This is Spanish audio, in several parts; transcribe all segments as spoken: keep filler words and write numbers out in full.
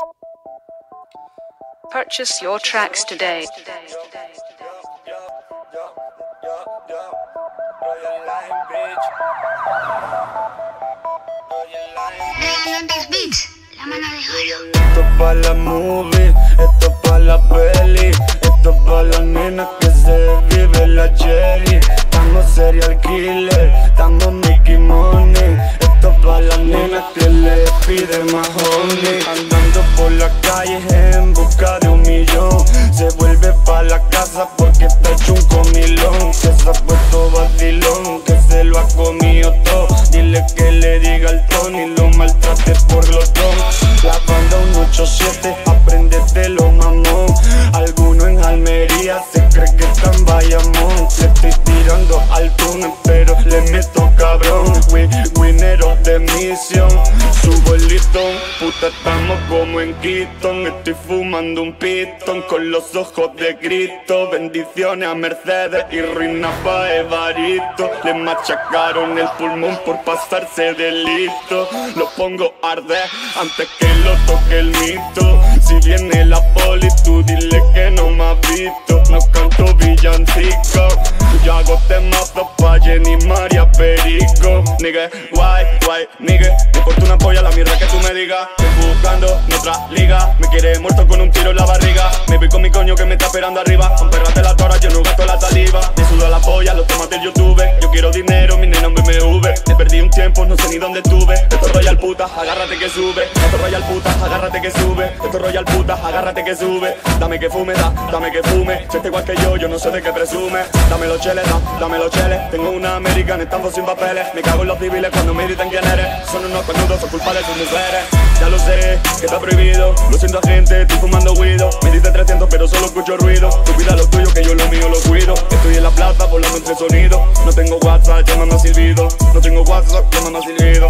Purchase your tracks today. Beats, la mano de oro. Esto es pa' la movie, esto es pa' la peli, esto es pa' la nena que se vive la cherry. Estamos serial killer, estamos Mickey Money. Esto es pa' la nena que le pide más honey. Andando por la calle en busca de un millón. Se vuelve pa' la casa porque está hecho un comilón. Que se ha puesto vacilón, que se lo ha comido todo. Dile que le diga al Tony, lo maltrate por glotón. La banda uno ocho siete, aprendete lo mamón. Alguno en Almería se cree que está en Bayamón. Le estoy tirando al túnel pero le meto cabrón. Win, winero de misión, subo el listón. Puta, estamos como en Keaton. Estoy fumando un pitón con los ojos de Cristo. Bendiciones a Mercedes y ruina pa' Evaristo. Le machacaron el pulmón por pasarse de listo. Lo pongo a arder antes que lo toque el mito. Si viene la poli tú dile que no me has visto. No canto villancico, yo hago temazos pa' Jenny María Perico. Nigga, guay, guay, nigga, me importa una polla la mierda que tú me digas. Estoy buscando en otra liga, me quiere muerto con un tiro en la barriga. Me voy con mi coño que me está esperando arriba. Con perrate la tora, yo no gasto la saliva. Me sudo a la polla, los temas del YouTube. Yo quiero dinero, mi nena en B M W. Me perdí un tiempo, no sé ni dónde estuve. Esto es royal puta, agárrate que sube. Esto es royal puta, agárrate que sube. Esto es royal puta, agárrate que sube. Dame que fume, da, dame que fume. Si está igual que yo, yo no sé de qué presume. Dame los cheles, da, dame los cheles. Tengo una americana, estamos sin papeles. Me cago en los civiles cuando me dicen quién eres. Son unos conudos, son culpables sus mujeres. Ya lo sé, que está prohibido. Lo siento agente, estoy fumando guido. Me dice trescientos pero solo escucho ruido. Tu vida lo tuyo, que yo lo mío lo cuido. Estoy en la plaza volando entre sonidos. No tengo WhatsApp, llámame a silbido. No tengo WhatsApp, llámame a silbido.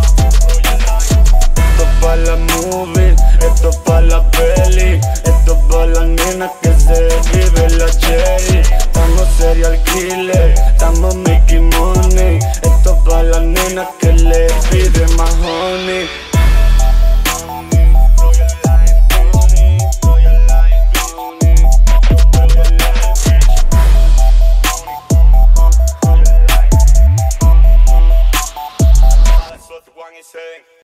Esto es pa' la movie, esto es pa' la peli, esto es pa' la nena que se vive la cherry. Estamos serial killer,